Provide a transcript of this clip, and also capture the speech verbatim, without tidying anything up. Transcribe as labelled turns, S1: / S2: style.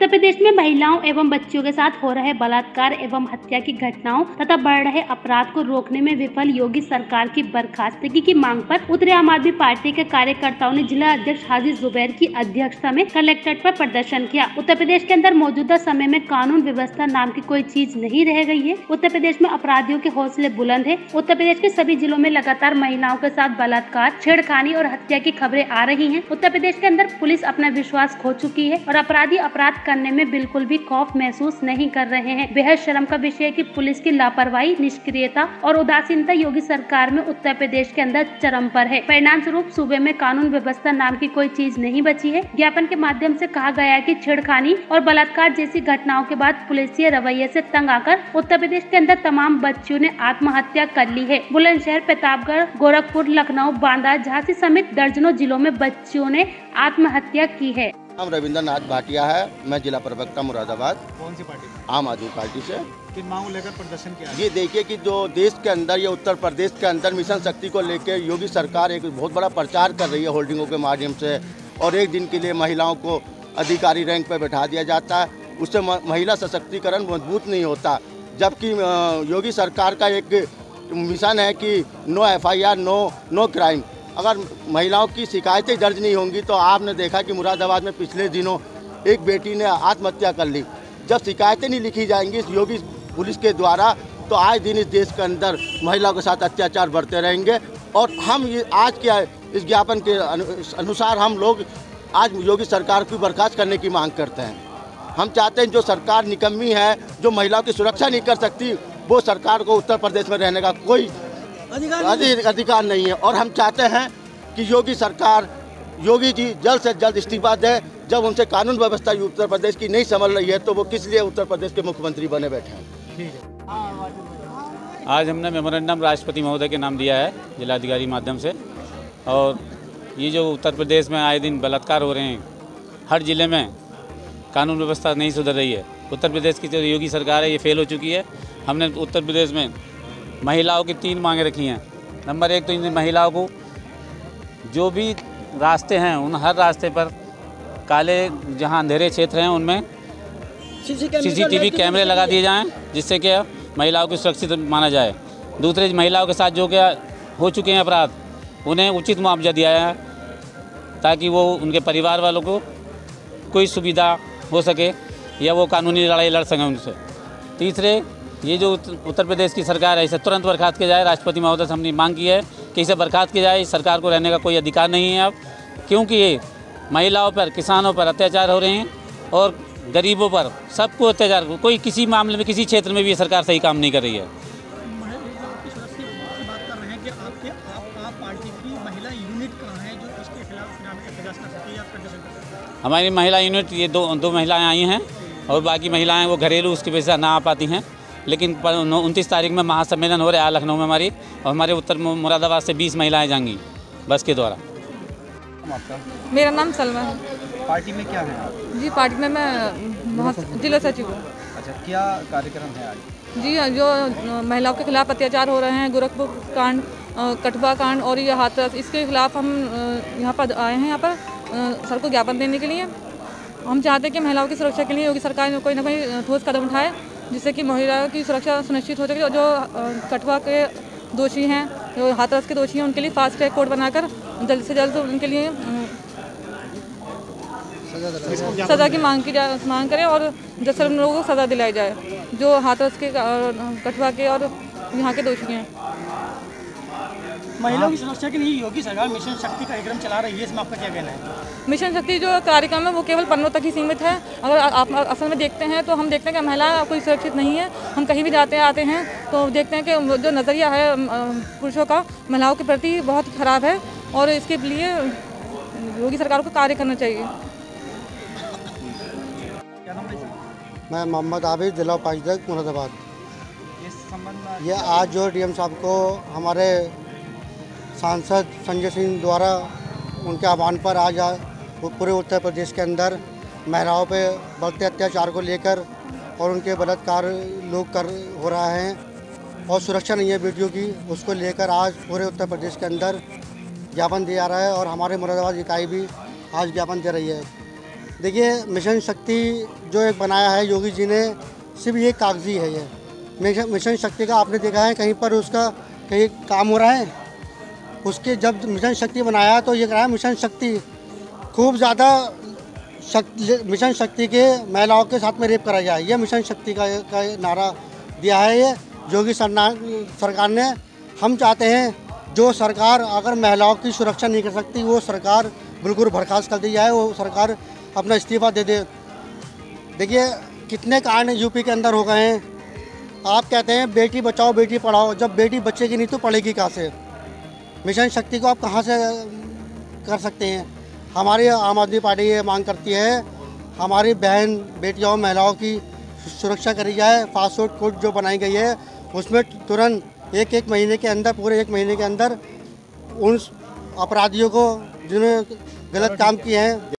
S1: उत्तर प्रदेश में महिलाओं एवं बच्चियों के साथ हो रहे बलात्कार एवं हत्या की घटनाओं तथा बढ़ रहे अपराध को रोकने में विफल योगी सरकार की बर्खास्तगी की मांग पर उतरे आम आदमी पार्टी के कार्यकर्ताओं ने जिला अध्यक्ष हाजी जुबैर की अध्यक्षता में कलेक्ट्रेट पर प्रदर्शन किया। उत्तर प्रदेश के अंदर मौजूदा समय में कानून व्यवस्था नाम की कोई चीज नहीं रह गई है। उत्तर प्रदेश में अपराधियों के हौसले बुलंद है। उत्तर प्रदेश के सभी जिलों में लगातार महिलाओं के साथ बलात्कार, छेड़खानी और हत्या की खबरें आ रही हैं। उत्तर प्रदेश के अंदर पुलिस अपना विश्वास खो चुकी है और अपराधी अपराध करने में बिल्कुल भी खौफ महसूस नहीं कर रहे हैं। बेहद शर्म का विषय है कि पुलिस की लापरवाही, निष्क्रियता और उदासीनता योगी सरकार में उत्तर प्रदेश के अंदर चरम पर है। परिणाम स्वरूप सूबे में कानून व्यवस्था नाम की कोई चीज नहीं बची है। ज्ञापन के माध्यम से कहा गया है कि छेड़खानी और बलात्कार जैसी घटनाओं के बाद पुलिसिया रवैये से तंग आकर उत्तर प्रदेश के अंदर तमाम बच्चियों ने आत्महत्या कर ली है। बुलंदशहर, प्रतापगढ़, गोरखपुर, लखनऊ, बांदा, झांसी समेत दर्जनों जिलों में बच्चियों ने आत्महत्या की है।
S2: नाम रविंद्र नाथ भाटिया है। मैं जिला प्रवक्ता मुरादाबाद।
S3: कौन सी पार्टी?
S2: आम आदमी पार्टी से।
S3: किन मांगों लेकर प्रदर्शन किया?
S2: ये देखिए कि जो देश के अंदर या उत्तर प्रदेश के अंदर मिशन शक्ति को लेकर योगी सरकार एक बहुत बड़ा प्रचार कर रही है होर्डिंगों के माध्यम से, और एक दिन के लिए महिलाओं को अधिकारी रैंक पर बैठा दिया जाता है। उससे महिला सशक्तिकरण मजबूत नहीं होता। जबकि योगी सरकार का एक मिशन है कि no F I R, no no crime. अगर महिलाओं की शिकायतें दर्ज नहीं होंगी तो आपने देखा कि मुरादाबाद में पिछले दिनों एक बेटी ने आत्महत्या कर ली। जब शिकायतें नहीं लिखी जाएंगी इस योगी पुलिस के द्वारा तो आज दिन इस देश के अंदर महिलाओं के साथ अत्याचार बढ़ते रहेंगे। और हम ये आज के इस ज्ञापन के अनुसार हम लोग आज योगी सरकार को बर्खास्त करने की मांग करते हैं। हम चाहते हैं जो सरकार निकम्मी है, जो महिलाओं की सुरक्षा नहीं कर सकती, वो सरकार को उत्तर प्रदेश में रहने का कोई अधिकार, अधिकार नहीं है। और हम चाहते हैं कि योगी सरकार, योगी जी जल्द से जल्द इस्तीफा दे। जब उनसे कानून व्यवस्था उत्तर प्रदेश की नहीं संभल रही है तो वो किस लिए उत्तर प्रदेश के मुख्यमंत्री बने बैठे हैं।
S4: आज हमने मेमोरेंडम राष्ट्रपति महोदय के नाम दिया है जिलाधिकारी माध्यम से। और ये जो उत्तर प्रदेश में आए दिन बलात्कार हो रहे हैं, हर जिले में कानून व्यवस्था नहीं सुधर रही है। उत्तर प्रदेश की जो योगी सरकार है ये फेल हो चुकी है। हमने उत्तर प्रदेश में महिलाओं की तीन मांगे रखी हैं। नंबर एक तो इन महिलाओं को जो भी रास्ते हैं उन हर रास्ते पर काले जहां अंधेरे क्षेत्र हैं उनमें सीसीटीवी कैमरे लगा दिए जाएं, जिससे कि महिलाओं को सुरक्षित माना जाए। दूसरे महिलाओं के साथ जो क्या हो चुके हैं अपराध, उन्हें उचित मुआवजा दिया है ताकि वो उनके परिवार वालों को कोई सुविधा हो सके या वो कानूनी लड़ाई लड़ सकें उनसे। तीसरे, ये जो उत्तर प्रदेश की सरकार है इसे तुरंत बर्खास्त किया जाए। राष्ट्रपति महोदय से हमने मांग की है कि इसे बर्खास्त किया जाए। इस सरकार को रहने का कोई अधिकार नहीं है अब, क्योंकि ये महिलाओं पर, किसानों पर अत्याचार हो रहे हैं और गरीबों पर सबको अत्याचार। कोई किसी मामले में, किसी क्षेत्र में भी ये सरकार सही काम नहीं कर रही है। हमारी महिला यूनिट ये दो दो महिलाएं आई हैं और बाकी महिलाएं वो घरेलू उसकी वजह से ना आ पाती हैं। लेकिन उनतीस तारीख में महासम्मेलन हो रहा है लखनऊ में हमारी, और हमारे उत्तर मुरादाबाद से बीस महिलाएं जाएंगी बस के द्वारा।
S5: मेरा नाम सलमा है।
S3: पार्टी में क्या है?
S5: जी, पार्टी में मैं जिला सचिव हूँ।
S3: अच्छा, क्या कार्यक्रम है आज?
S5: जी, जो महिलाओं के खिलाफ अत्याचार हो रहे हैं, गोरखपुर कांड, कठुआ कांड और ये हाथरस, इसके खिलाफ हम यहाँ पर आए हैं, यहाँ पर सर को ज्ञापन देने के लिए। हम चाहते हैं कि महिलाओं की सुरक्षा के लिए योगी सरकार कोई ना कोई ठोस कदम उठाए, जिससे कि महिलाओं की सुरक्षा सुनिश्चित हो सके। जो कठुआ के दोषी हैं, जो हाथरस के दोषी हैं, उनके लिए फास्ट ट्रैक कोर्ट बनाकर जल्द से जल्द उनके लिए सज़ा की मांग की जाए, मांग करें और जैसे उन लोगों को सज़ा दिलाई जाए जो हाथरस के, कठुआ के और यहाँ के दोषी हैं।
S6: महिलाओं की सुरक्षा के लिए योगी सरकार मिशन शक्ति कार्यक्रम चला रही है, इसमें आपका क्या कहना है?
S5: मिशन शक्ति जो कार्यक्रम है वो केवल पन्नों तक ही सीमित है। अगर आप असल में देखते हैं तो हम देखते हैं कि महिला कोई सुरक्षित नहीं है। हम कहीं भी जाते आते हैं तो देखते हैं कि जो नज़रिया है पुरुषों का महिलाओं के प्रति बहुत खराब है, और इसके लिए योगी सरकार को कार्य करना चाहिए।
S7: मैं मोहम्मद आबिद, जिला उपायुक्त मुरादाबाद।
S3: इस संबंध में
S7: ये आज जो डीएम साहब को हमारे सांसद संजय सिंह द्वारा उनके आह्वान पर आज पूरे उत्तर प्रदेश के अंदर महिलाओं पे बढ़ते अत्याचार को लेकर और उनके बलात्कार लोग कर हो रहा है और सुरक्षा नहीं है बेटियों की, उसको लेकर आज पूरे उत्तर प्रदेश के अंदर ज्ञापन दिया जा रहा है और हमारे मुरादाबाद इकाई भी आज ज्ञापन दे रही है। देखिए, मिशन शक्ति जो एक बनाया है योगी जी ने, सिर्फ ये कागजी है। ये मिशन मिशन शक्ति का आपने देखा है कहीं पर उसका कहीं काम हो रहा है? उसके जब मिशन शक्ति बनाया तो ये कहा मिशन शक्ति खूब ज़्यादा शक्ति, मिशन शक्ति के महिलाओं के साथ में रेप करा जाए, ये मिशन शक्ति का, का नारा दिया है ये योगी सरकार ने। हम चाहते हैं जो सरकार अगर महिलाओं की सुरक्षा नहीं कर सकती वो सरकार बिल्कुल बर्खास्त कर दी जाए, वो सरकार अपना इस्तीफा दे दे। देखिए कितने कांड यूपी के अंदर हो गए हैं। आप कहते हैं बेटी बचाओ बेटी पढ़ाओ, जब बेटी बचेगी नहीं तो पढ़ेगी कहाँ से? मिशन शक्ति को आप कहाँ से कर सकते हैं? हमारी आम आदमी पार्टी ये मांग करती है हमारी बहन बेटियों महिलाओं की सुरक्षा करी जाए। फास्ट फूड कोड जो बनाई गई है उसमें तुरंत एक एक महीने के अंदर पूरे एक महीने के अंदर उन अपराधियों को जिन्होंने गलत काम किए हैं